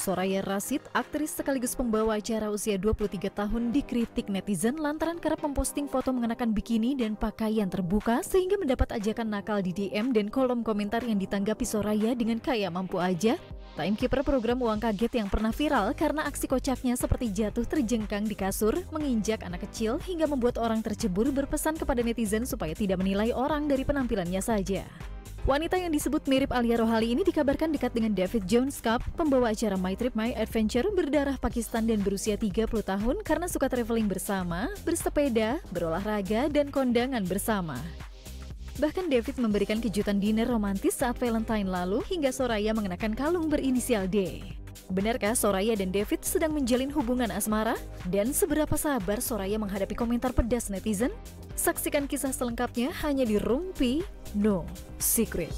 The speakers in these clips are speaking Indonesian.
Soraya Rasyid, aktris sekaligus pembawa acara usia 23 tahun dikritik netizen lantaran kerap memposting foto mengenakan bikini dan pakaian terbuka sehingga mendapat ajakan nakal di DM dan kolom komentar yang ditanggapi Soraya dengan kayak mampu aja. Timekeeper program Uang Kaget yang pernah viral karena aksi kocaknya seperti jatuh terjengkang di kasur, menginjak anak kecil hingga membuat orang tercebur berpesan kepada netizen supaya tidak menilai orang dari penampilannya saja. Wanita yang disebut mirip Alia Rohali ini dikabarkan dekat dengan David Jones Cup, pembawa acara My Trip My Adventure berdarah Pakistan dan berusia 30 tahun karena suka traveling bersama, bersepeda, berolahraga, dan kondangan bersama. Bahkan David memberikan kejutan dinner romantis saat Valentine lalu hingga Soraya mengenakan kalung berinisial D. Benarkah Soraya dan David sedang menjalin hubungan asmara? Dan seberapa sabar Soraya menghadapi komentar pedas netizen? Saksikan kisah selengkapnya hanya di Rumpi No Secret.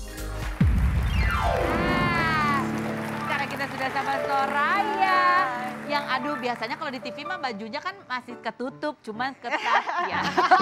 Sekarang kita sudah sama Soraya. Yang aduh biasanya kalau di TV mah bajunya kan masih ketutup, cuman ketat ya.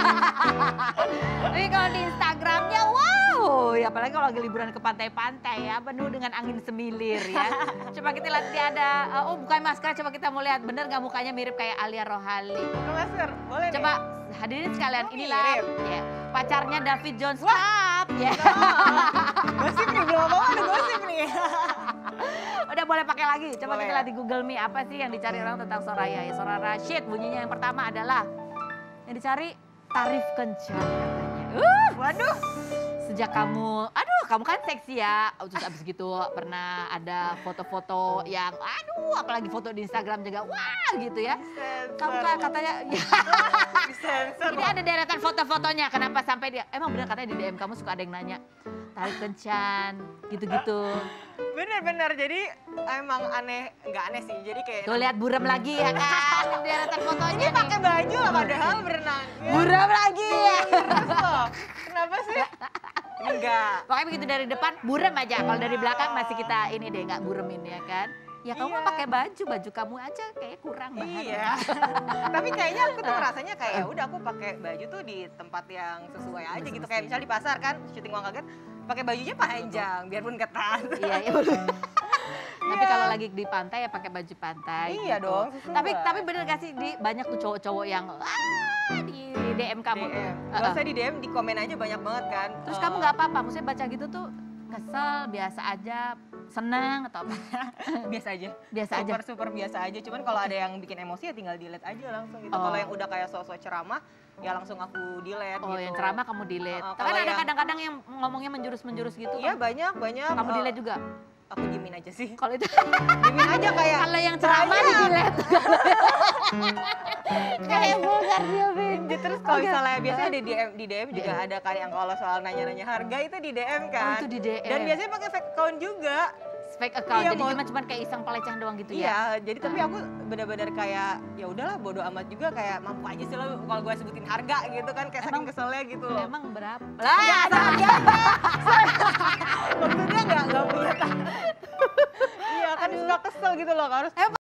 Tapi kalau di Instagramnya wow, ya apalagi kalau lagi liburan ke pantai-pantai ya, penuh dengan angin semilir ya. Coba kita lihat dia ada, oh bukan masker, coba kita mau lihat bener gak mukanya mirip kayak Alia Rohali. Masker, boleh Coba nih? hadirin sekalian, Oh, inilah ya, pacarnya David Jones Wah. Cup. Ya. Gosip nih, belum apa-apa ada gosip nih. Udah boleh pakai lagi. Coba Boleh. kita lihat di Google Me apa sih yang dicari orang tentang Soraya. Ya, Soraya Rasyid bunyinya yang pertama adalah yang dicari tarif kencan katanya. Waduh. Sejak kamu, aduh kamu kan seksi ya. Terus abis gitu pernah ada foto-foto yang, aduh apalagi foto di Instagram juga, wah gitu ya. Kamu kan katanya, Disensor. ini ada deretan foto-fotonya. Kenapa sampai dia, emang bener katanya di DM kamu suka ada yang nanya, tarif kencan, gitu-gitu. Bener-bener, jadi emang aneh, nggak aneh sih. Jadi kayak Tuh lihat buram lagi ya kan, deretan fotonya ini nih. pakai baju lah padahal berenang. Buram lagi ya. Terus loh, kenapa sih? Enggak. Pokoknya begitu dari depan buram aja. Kalau dari belakang masih kita ini deh nggak buremin ya kan. Ya kamu Iya. mah pakai baju kamu aja kayak kurang bahan. Iya. Tapi kayaknya aku tuh rasanya kayak ya udah aku pakai baju tuh di tempat yang sesuai aja gitu. Kayak misalnya di pasar kan, syuting Uang Kaget, pakai bajunya panjang biarpun ketat. Iya, iya. Tapi kalau lagi di pantai ya pakai baju pantai. Iya gitu. dong, Tapi sesuai. bener gak sih di banyak tuh cowok-cowok yang di DM kamu tuh. DM. Gak usah di DM, di komen aja banyak banget kan. Terus kamu nggak apa-apa, maksudnya baca gitu tuh kesel, biasa aja, senang atau apa? biasa aja. Biasa aja. Super biasa aja. Cuman kalau ada yang bikin emosi ya tinggal delete aja langsung gitu. Oh. Kalau yang udah kayak sosok ceramah ya langsung aku delete Oh, gitu. yang ceramah kamu delete. Tapi kalau kan ada yang- kadang-kadang yang ngomongnya menjurus-menjurus gitu. Iya banyak. Kamu delete juga? Aku diemin aja sih. Kalau itu Diemin aja kayak. kalau yang ceramah di delete. Kayak vulgar dia, Bin. Terus kalau Oke. misalnya biasanya di DM juga ada kan yang kalau soal nanya-nanya harga itu di DM kan. Oh, itu di DM. Dan biasanya pakai fake account juga. Fake account, Iya, jadi mau- cuma kayak iseng pelecehan doang gitu ya? Iya, jadi tapi aku benar-benar kayak ya udahlah bodo amat juga kayak mampu aja sih lo kalau gue sebutin harga gitu kan kayak saking Emang- keselnya gitu loh. Emang berapa? Lah, ya harga. Maksudnya nggak punya. Iya kan suka kesel gitu loh harus. Emang